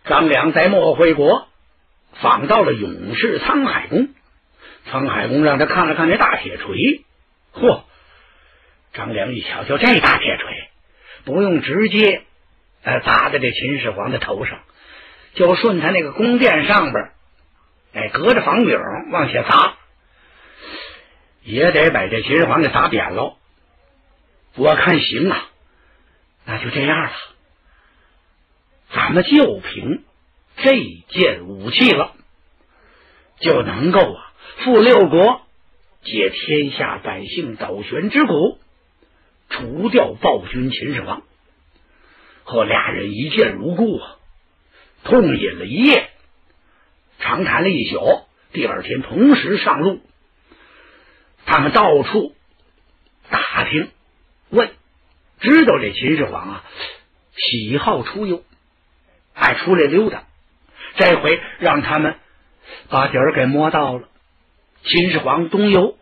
张良在莫回国访到了勇士沧海公，沧海公让他看了看这大铁锤，嚯！张良一瞧，就这大铁锤，不用直接砸在这秦始皇的头上，就顺他那个宫殿上边，隔着房顶往下砸，也得把这秦始皇给砸扁了。我看行啊，那就这样了，咱们就凭这件武器了，就能够复六国，解天下百姓倒悬之苦，除掉暴君秦始皇。和俩人一见如故痛饮了一夜，长谈了一宿，第二天同时上路。他们到处打听问，知道这秦始皇喜好出游，爱出来溜达。这回让他们把底儿给摸到了，秦始皇东游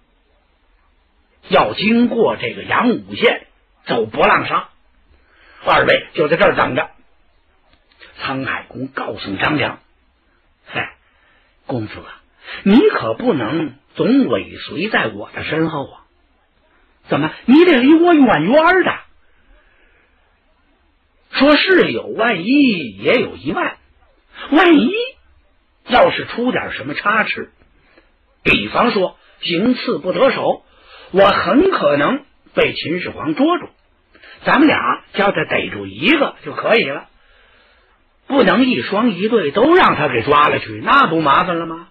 要经过这个阳武县，走博浪沙，二位就在这儿等着。沧海公告诉张良，公子你可不能总尾随在我的身后怎么你得离我远远的，说是有万一也有一万，万一要是出点什么差池，比方说行刺不得手，我很可能被秦始皇捉住，咱们俩叫他逮住一个就可以了，不能一双一对都让他给抓了去，那不麻烦了吗？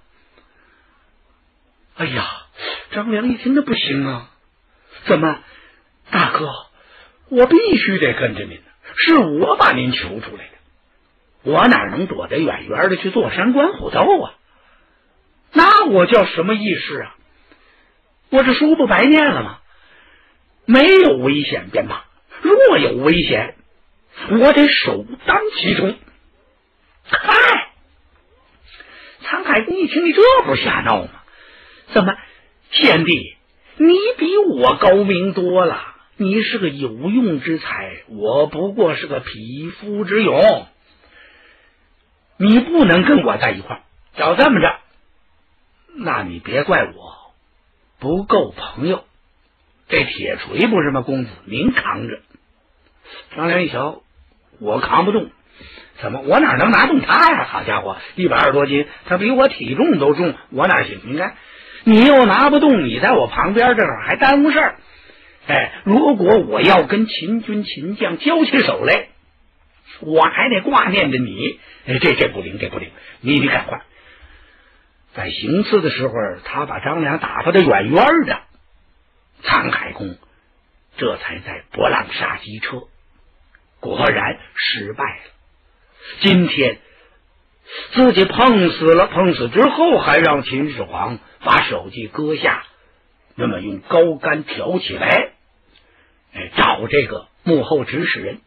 哎呀，张良一听，那不行啊，怎么大哥，我必须得跟着您，是我把您求出来的，我哪能躲得远远的去坐山观虎斗那我叫什么义士我这书不白念了吗？没有危险便罢，若有危险，我得首当其冲。嗨，沧海公一听，你这不是瞎闹吗？怎么贤弟，你比我高明多了，你是个有用之才，我不过是个匹夫之勇，你不能跟我在一块儿。照这么着，那你别怪我不够朋友，这铁锤不是吗？公子您扛着。张良一瞧，我扛不动，怎么我哪能拿动他呀？好家伙，120多斤，他比我体重都重，我哪行？你看你又拿不动，你在我旁边这儿还耽误事儿。如果我要跟秦军秦将交起手来，我还得挂念着你。这不灵，这不灵，你赶快。在行刺的时候，他把张良打发得远远的，沧海公这才在博浪沙击车，果然失败了。今天自己碰死了，碰死之后还让秦始皇把手机割下，那么用高杆挑起来，找这个幕后指使人，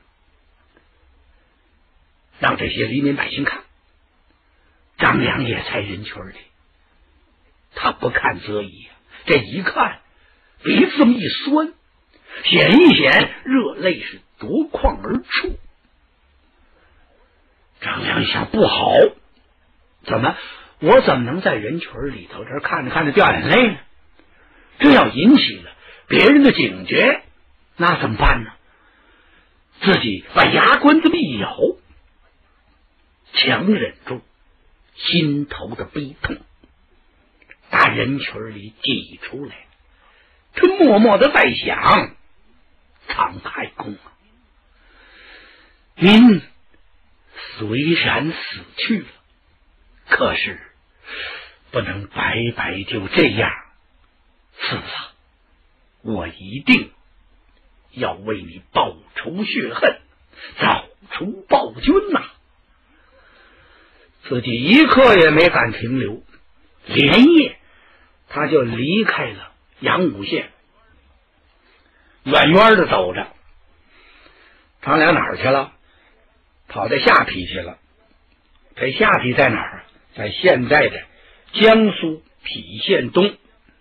让这些黎民百姓看。张良也在人群里，他不看则已，这一看鼻子这么一酸，显一显热泪是夺眶而出。张良一想，不好，我怎么能在人群里头这看着看着掉眼泪呢？这要引起了别人的警觉，那怎么办呢？自己把牙关这么一咬，强忍住心头的悲痛，打人群里挤出来。他默默的在想，沧海公您虽然死去了，可是不能白白就这样死了，我一定要为你报仇雪恨，找出暴君自己一刻也没敢停留，连夜他就离开了阳武县，远远的走着。张良哪儿去了？跑到下邳去了。这下邳在哪儿？在现在的江苏郫县东。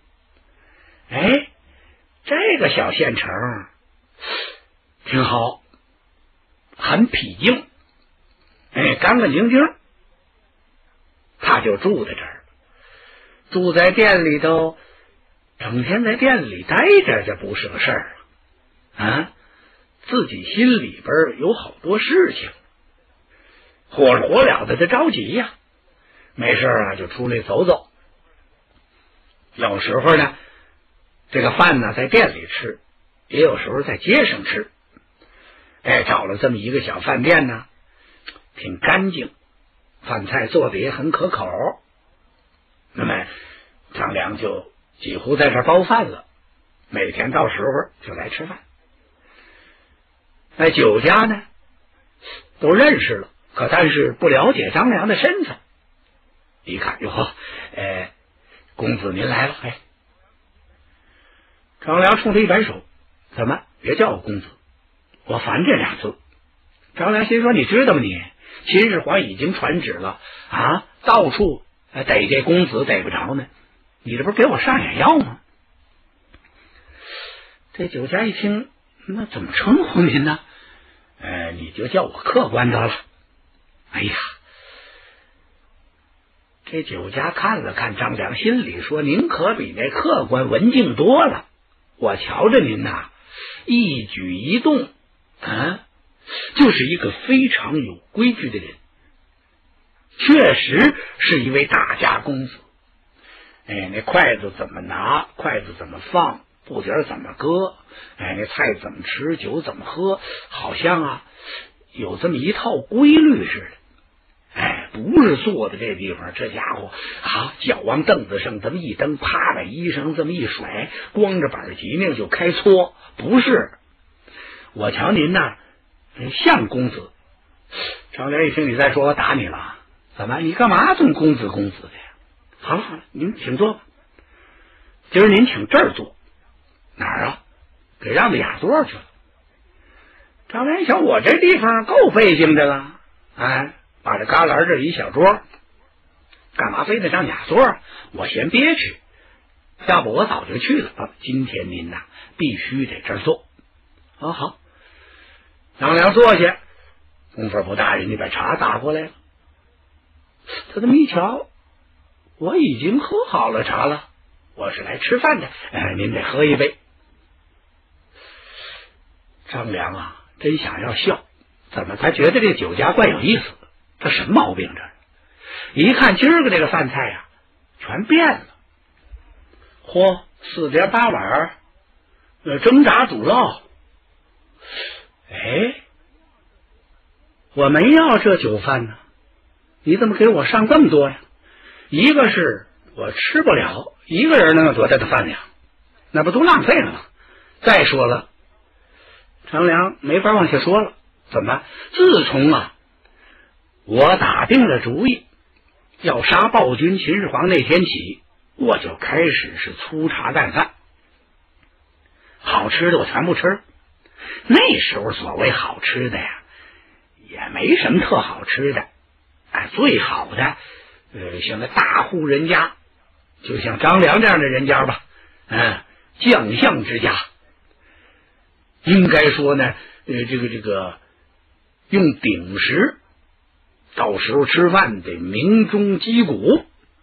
这个小县城挺好，很僻静。 干干净净，他就住在这儿，住在店里头，整天在店里待着，这不是个事儿啊！自己心里边有好多事情，火着火燎的，他着急呀。没事啊，就出来走走。有时候呢，这个饭呢在店里吃，也有时候在街上吃。找了这么一个小饭店呢，挺干净，饭菜做的也很可口。那么张良就几乎在这包饭了，每天到时候就来吃饭。酒家呢都认识了，但是不了解张良的身份。一看哟，公子您来了。张良冲他一摆手，怎么别叫我公子，我烦这俩字。张良心说，你知道吗你秦始皇已经传旨了啊，到处逮这公子逮不着呢，你这不是给我上眼药吗？这酒家一听，那怎么称呼您呢？你就叫我客官得了。哎呀，这酒家看了看张良，心里说，您可比那客官文静多了。我瞧着您呐，一举一动就是一个非常有规矩的人，确实是一位大家公子。那筷子怎么拿，筷子怎么放，布点怎么搁，那菜怎么吃，酒怎么喝，好像有这么一套规律似的。不是坐在这地方，这家伙脚往凳子上这么一蹬，啪把衣裳这么一甩，光着板脊梁就开搓。不是，我瞧您呐，像公子。张良一听，你再说我打你了。怎么，你干嘛总公子的呀？好了好了，您请坐吧。今儿您请这儿坐，哪儿啊？给让到雅座去了。张良一想，我这地方够费劲的了，把这旮旯这一小桌，干嘛非得上雅座？我嫌憋屈，要不我早就去了。今天您呐，必须得这儿坐。好。张良坐下，功夫不大，人家把茶打过来了。他这么一瞧，我已经喝好了茶了，我是来吃饭的，您得喝一杯。张良真想要笑，怎么他觉得这酒家怪有意思？这什么毛病这？一看今儿个这个饭菜全变了。4碟8碗蒸炸煮烙。我没要这酒饭呢，你怎么给我上这么多呀？一个是我吃不了，一个人能有多大的饭量？那不都浪费了吗？再说了，张良没法往下说了。怎么？自从我打定了主意要杀暴君秦始皇那天起，我就开始是粗茶淡饭，好吃的我全不吃。那时候所谓好吃的呀，也没什么特好吃的。最好的像那大户人家，就像张良这样的人家吧，将相之家，应该说呢，这个用鼎食，到时候吃饭得鸣钟击鼓。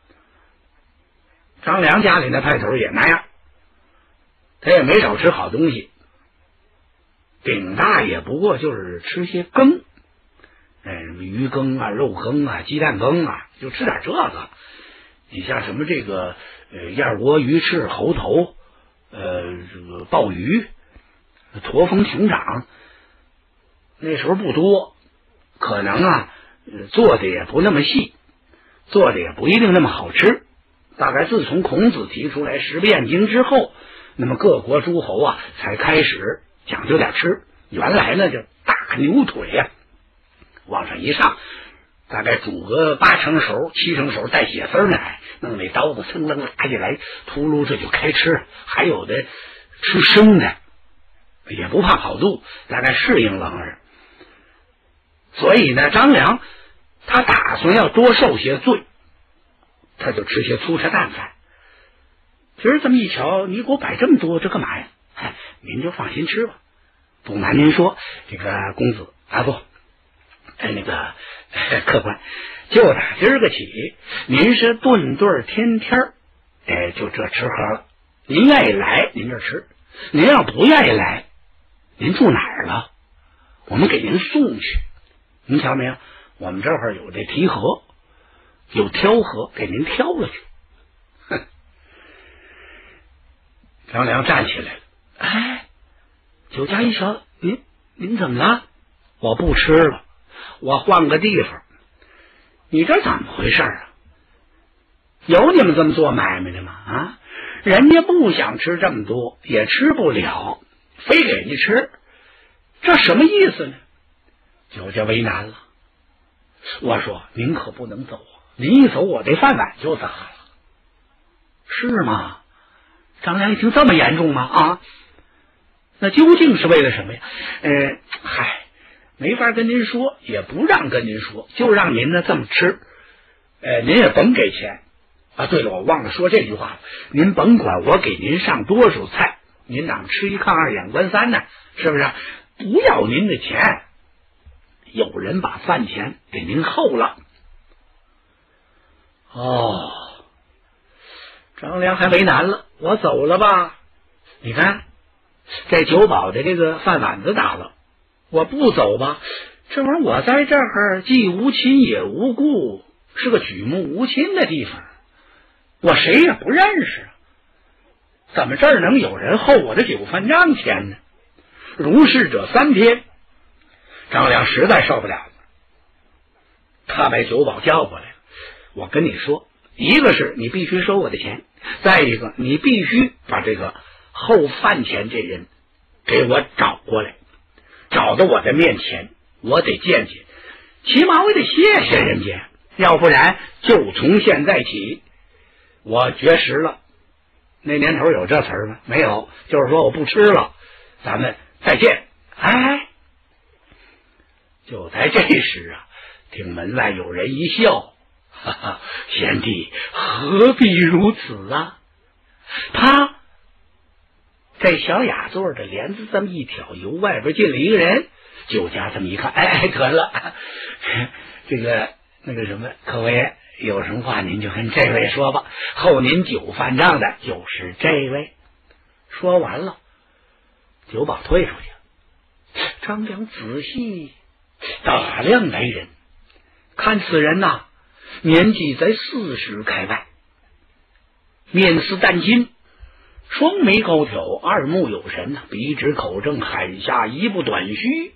张良家里那派头也那样，他也没少吃好东西，顶大也不过就是吃些羹，什么鱼羹肉羹鸡蛋羹就吃点这个。你像什么这个燕窝、鱼翅、猴头，这个鲍鱼、驼峰、熊掌，那时候不多，可能做的也不那么细，做的也不一定那么好吃。大概自从孔子提出来食变经之后，那么各国诸侯才开始讲究点吃。原来呢，就大牛腿往上一上，大概煮个8成熟、7成熟，带血丝奶，弄那刀子噌楞拉起来，秃噜这就开吃。还有的吃生的，也不怕跑肚，大概适应冷儿。所以呢，张良他打算要多受些罪，他就吃些粗茶淡饭。今儿这么一瞧，你给我摆这么多，这干嘛呀？您就放心吃吧。不瞒您说，这个公子不， 客官，就打今儿个起，您是顿顿天天就这吃喝了。您愿意来，您这吃；您要不愿意来，您住哪儿了？我们给您送去。您瞧没有？我们这会儿有这提河，有挑河，给您挑了去。哼！张良站起来了。哎，酒家一瞧，您怎么了？我不吃了，我换个地方。你这怎么回事啊？有你们这么做买卖的吗？啊，人家不想吃这么多，也吃不了，非给你吃，这什么意思呢？酒家为难了。我说您可不能走啊，您一走我这饭碗就砸了。是吗？张良一听这么严重吗？啊，那究竟是为了什么呀？没法跟您说，也不让跟您说，就让您呢这么吃。您也甭给钱啊。对了，我忘了说这句话了，您甭管我给您上多少菜，您哪吃一炕二眼观三呢？是不是？不要您的钱，有人把饭钱给您厚了。哦，张良还为难了，我走了吧？你看这酒保的这个饭碗子打了，我不走吧，这玩意儿我在这儿既无亲也无故，是个举目无亲的地方，我谁也不认识，怎么这儿能有人厚我的酒饭账钱呢？如是者3天，张良实在受不了了，他把酒保叫过来了。我跟你说，一个是你必须收我的钱，再一个你必须把这个厚饭钱这人给我找过来，找到我的面前，我得见见，起码我得谢谢人家，要不然就从现在起我绝食了。那年头有这词儿吗？没有，就是说我不吃了，咱们再见。哎，就在这时啊，听门外有人一笑，哈哈，贤弟何必如此啊？他这小雅座的帘子这么一挑，由外边进了一个人。酒家这么一看，得了，这个那个什么，各位有什么话您就跟这位说吧，厚您酒饭账的就是这位。说完了，酒保退出去。张良仔细打量来人，看此人呐，年纪在40开外，面似淡金，双眉高挑，二目有神，鼻直口正，海下一部短须。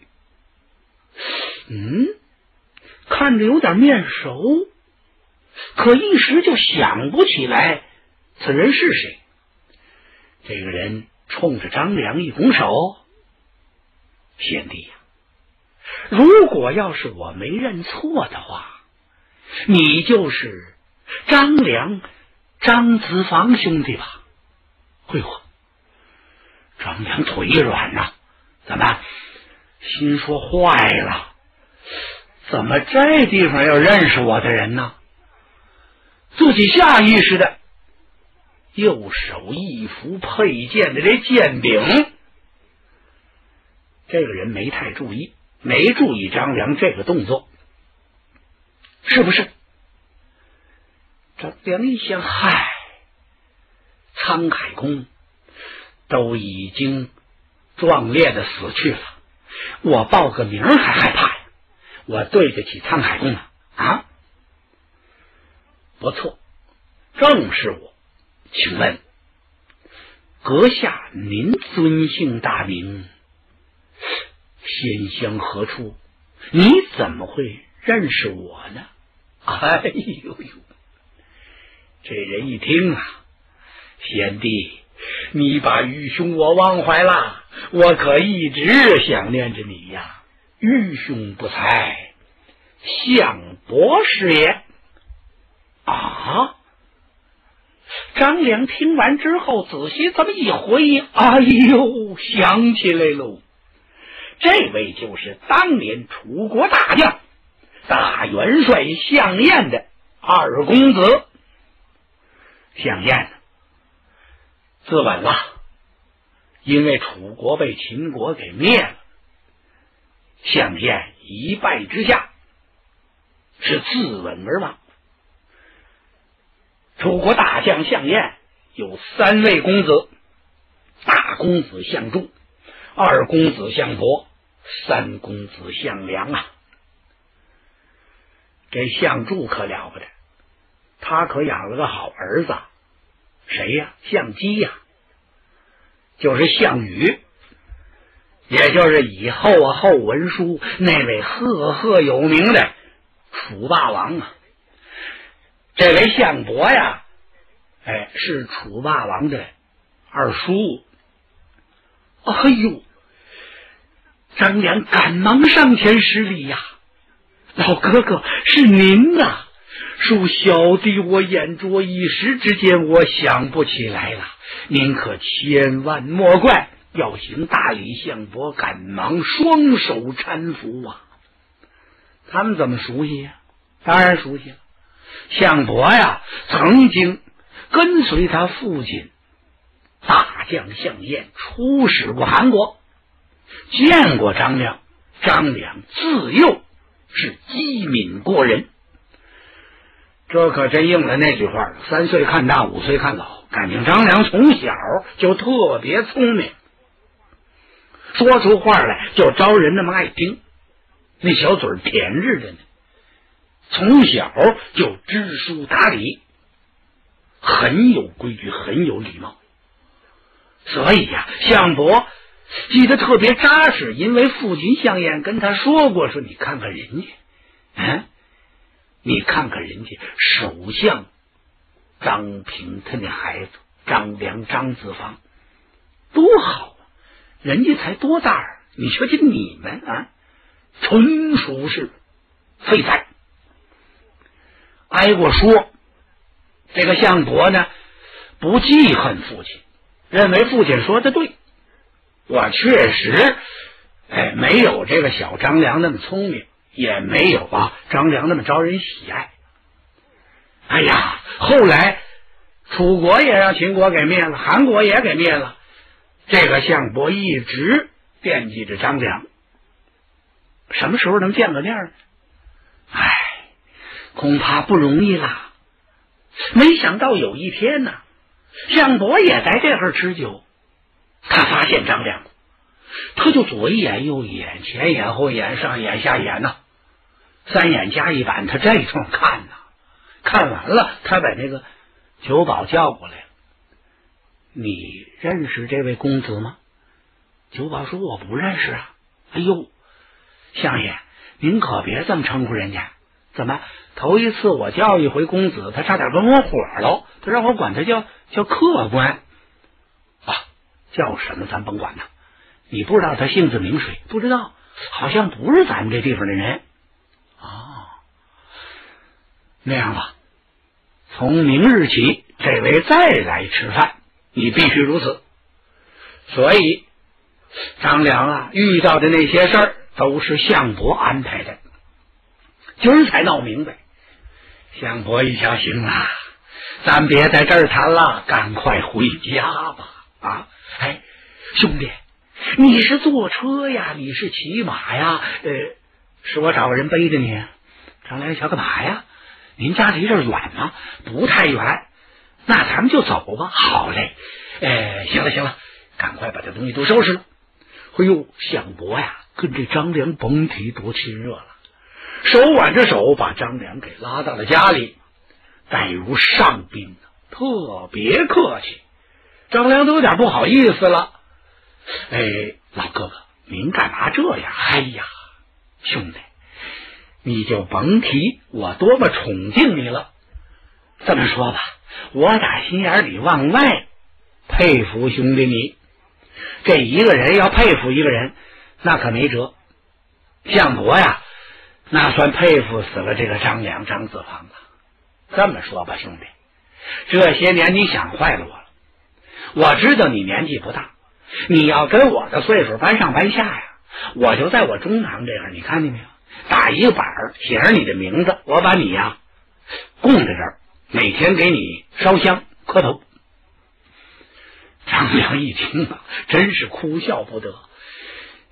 看着有点面熟，可一时就想不起来此人是谁。这个人冲着张良一拱手，贤弟呀，如果要是我没认错的话，你就是张良张子房兄弟吧？哎呦，张良腿一软呐，怎么心说坏了？怎么这地方要认识我的人呢？自己下意识的右手一扶佩剑的这剑柄，这个人没太注意，没注意张良这个动作，是不是？张良一想，嗨，沧海公都已经壮烈的死去了，我报个名还害怕呀？我对得起沧海公吗？啊，不错，正是我。请问阁下您尊姓大名，仙乡何处？你怎么会认识我呢？哎呦呦，这人一听啊，贤弟，你把玉兄我忘怀了，我可一直想念着你呀。玉兄不才，相伯是也。啊！张良听完之后，仔细这么一回忆，哎呦，想起来喽，这位就是当年楚国大将大元帅项燕的二公子。项燕自刎了，因为楚国被秦国给灭了，项燕一败之下是自刎而亡。楚国大将项燕有3位公子，大公子项祝，二公子项伯，三公子项梁啊。这项祝可了不得，他可养了个好儿子，谁呀？项姬呀，就是项羽，也就是以后后文书那位赫赫有名的楚霸王啊。这位项伯呀，是楚霸王的二叔。哎呦，张良赶忙上前施礼呀，老哥哥，是您呐！恕小弟我眼拙，一时之间我想不起来了，您可千万莫怪。要行大礼，项伯赶忙双手搀扶啊。他们怎么熟悉呀？当然熟悉了。项伯呀，曾经跟随他父亲大将项燕出使过韩国，见过张良。张良自幼是机敏过人，这可真应了那句话了，3岁看大，5岁看老。感情张良从小就特别聪明，说出话来就招人那么爱听，那小嘴甜着的呢。从小就知书达理，很有规矩，很有礼貌。所以呀，项伯记得特别扎实，因为父亲项燕跟他说过，说你看看人家，你看看人家首相张平他那孩子张良张子房多好啊，人家才多大啊，你说这你们啊，纯属是废材。挨过说，这个项伯呢不记恨父亲，认为父亲说的对，我确实没有这个小张良那么聪明，也没有张良那么招人喜爱。哎呀，后来楚国也让秦国给灭了，韩国也给灭了，这个项伯一直惦记着张良，什么时候能见个面呢？恐怕不容易啦。没想到有一天呢，项伯也在这儿吃酒，他发现张良，他就左一眼右一眼，前眼后眼，上眼下眼呐，3眼加1板，他这通看呐。看完了，他把那个酒保叫过来了，你认识这位公子吗？酒保说我不认识啊。哎呦，相爷您可别这么称呼人家，怎么头一次我叫一回公子，他差点跟我火了，他让我管他叫客官叫什么咱甭管他。你不知道他姓字名谁？不知道，好像不是咱们这地方的人。那样吧，从明日起这位再来吃饭，你必须如此。所以张良遇到的那些事儿都是项伯安排的，今儿才闹明白。项伯一瞧，行了，咱别在这儿谈了，赶快回家吧。兄弟，你是坐车呀，你是骑马呀？是我找个人背着你。张良瞧干嘛呀？您家离这儿远吗？不太远，那咱们就走吧。好嘞，行了，赶快把这东西都收拾了。哎呦，项伯呀，跟这张良甭提多亲热了，手挽着手把张良给拉到了家里，待如上宾，特别客气。张良都有点不好意思了。老哥哥，您干嘛这样？哎呀，兄弟，你就甭提我多么宠敬你了。这么说吧，我打心眼里往外佩服兄弟你。这一个人要佩服一个人，那可没辙。项伯呀，那算佩服死了这个张良张子房了。这么说吧，兄弟，这些年你想坏了我了。我知道你年纪不大，你要跟我的岁数搬上搬下呀，我就在我中堂这样，你看见没有？打一个板写上你的名字，我把你供在这儿，每天给你烧香磕头。张良一听真是哭笑不得。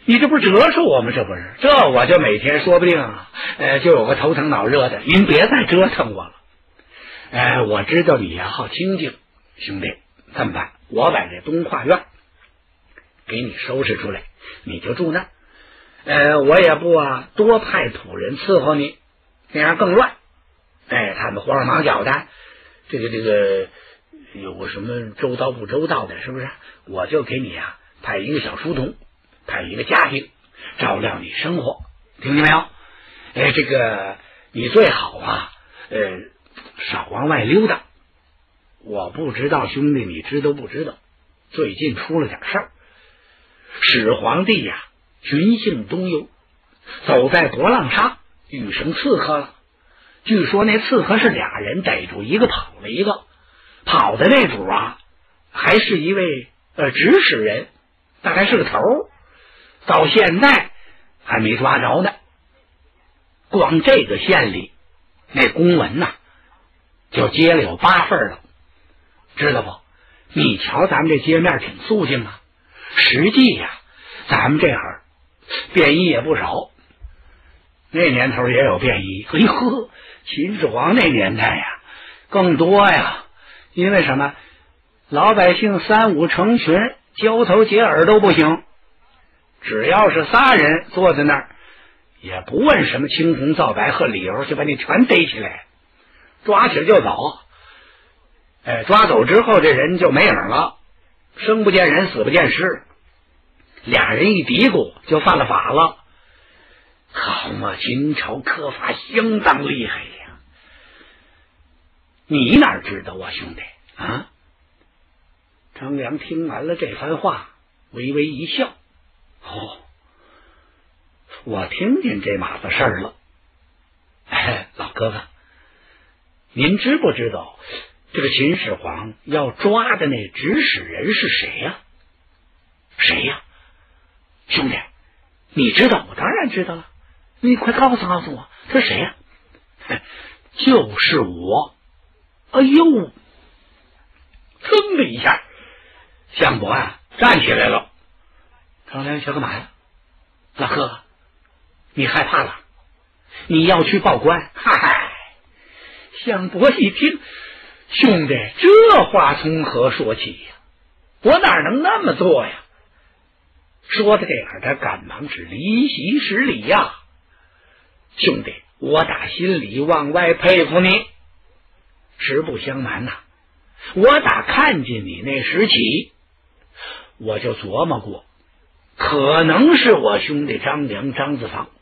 你这不是折寿我吗？这不是，这我就每天说不定就有个头疼脑热的，您别再折腾我了。我知道你好清静，兄弟，这么办？我把这东跨院给你收拾出来，你就住那儿。我也不多派仆人伺候你，那样更乱。他们慌忙脚的，这个有个什么周到不周到的，是不是？我就给你派一个小书童，派一个家丁，照料你生活，听见没有？这个你最好少往外溜达。我不知道兄弟你知道不知道，最近出了点事儿。始皇帝巡幸东游，走在博浪沙，遇上刺客了。据说那刺客是俩人逮住一个跑了一个，跑的那主还是一位指使人，大概是个头，到现在还没抓着呢。光这个县里那公文就接了有8份了，知道不？你瞧咱们这街面挺肃静实际咱们这会儿便衣也不少。那年头也有便衣，秦始皇那年代更多因为什么？老百姓3、5成群，交头接耳都不行，只要是仨人坐在那儿，也不问什么青红皂白和理由，就把你全逮起来，抓起来就走。抓走之后这人就没影了，生不见人，死不见尸。俩人一嘀咕就犯了法了。好嘛，秦朝科法相当厉害呀！你哪知道兄弟张良听完了这番话，微微一笑。我听见这码子事儿了。老哥哥，您知不知道这个秦始皇要抓的那指使人是谁呀？谁呀？兄弟，你知道？我当然知道了。你快告诉我，他是谁呀？就是我。哎呦，噌的一下，项伯站起来了。张良想干嘛呀？老哥哥，你害怕了？你要去报官？嗨，项伯一听，兄弟，这话从何说起呀？我哪能那么做呀？说到这样，他赶忙是离席施礼兄弟，我打心里往外佩服你。实不相瞒我打看见你那时起，我就琢磨过，可能是我兄弟张良张子房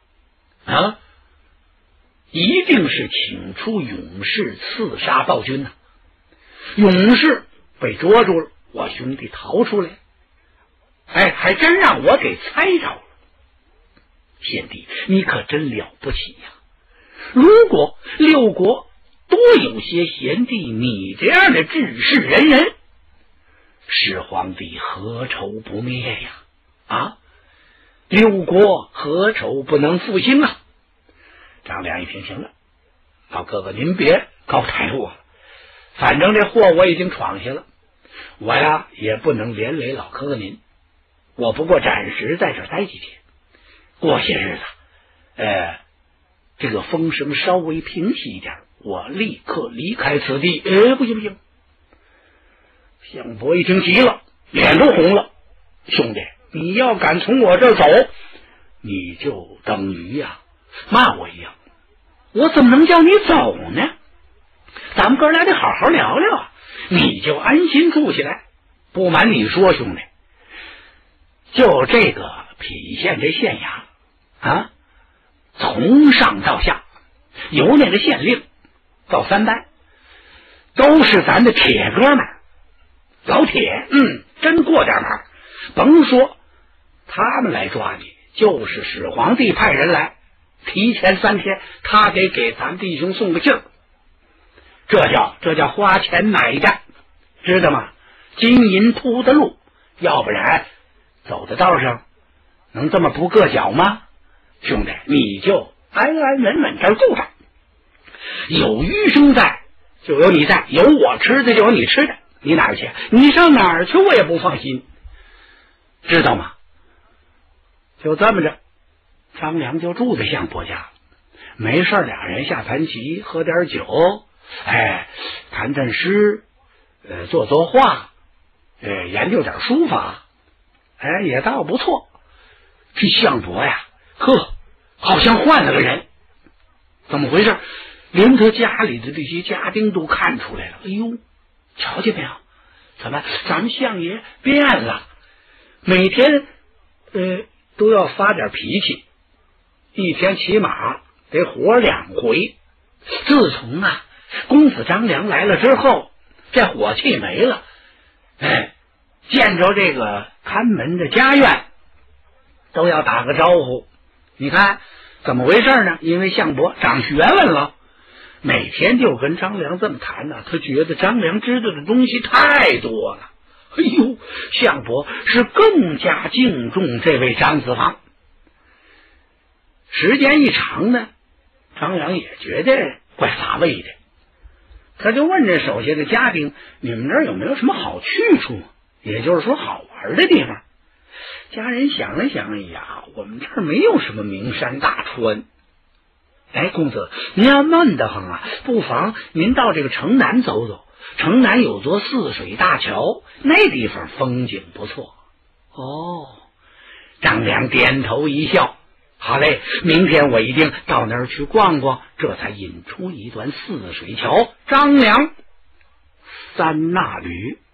一定是请出勇士刺杀暴君勇士被捉住了，我兄弟逃出来，还真让我给猜着了。贤弟，你可真了不起如果6国多有些贤弟你这样的治世仁人，始皇帝何愁不灭呀？6国何愁不能复兴张良一听，行了，老哥哥您别高抬我了，反正这祸我已经闯下了，我也不能连累老哥哥您，我不过暂时在这待几天，过些日子这个风声稍微平息一点，我立刻离开此地。不行！项伯一听急了，脸都红了。兄弟，你要敢从我这儿走，你就等于骂我一样。我怎么能叫你走呢？咱们哥俩得好好聊聊你就安心住下来。不瞒你说，兄弟，就这个郫县这县衙从上到下，由那个县令到3代，都是咱的铁哥们，老铁，真过点门。甭说他们来抓你，就是始皇帝派人来，提前3天，他得给咱弟兄送个信儿。这叫花钱买战，知道吗？金银铺的路，要不然走在道上能这么不硌脚吗？兄弟，你就安安稳稳这儿住着，有余生在就有你在，有我吃的就有你吃的，你哪儿去？你上哪儿去我也不放心，知道吗？ 就这么着，张良就住在相伯家，没事俩人下盘棋，喝点酒，谈谈诗，作作画，研究点书法，也倒不错。这相伯呀，好像换了个人。怎么回事？连他家里的这些家丁都看出来了。哎呦，瞧见没有？怎么咱们相爷变了？每天都要发点脾气，一天起码得活2回。自从公子张良来了之后，这火气没了。见着这个看门的家院都要打个招呼。你看怎么回事呢？因为相伯长学问了，每天就跟张良这么谈呢，他觉得张良知道的东西太多了。哎呦，相伯是更加敬重这位张子房。时间一长呢，张良也觉得怪乏味的，他就问这手下的家丁：你们这儿有没有什么好去处？也就是说好玩的地方。家人想了想，我们这儿没有什么名山大川。公子，您要闷得慌不妨您到这个城南走走，城南有座泗水大桥，那地方风景不错。张良点头一笑，好嘞，明天我一定到那儿去逛逛。这才引出一段泗水桥，张良3纳履。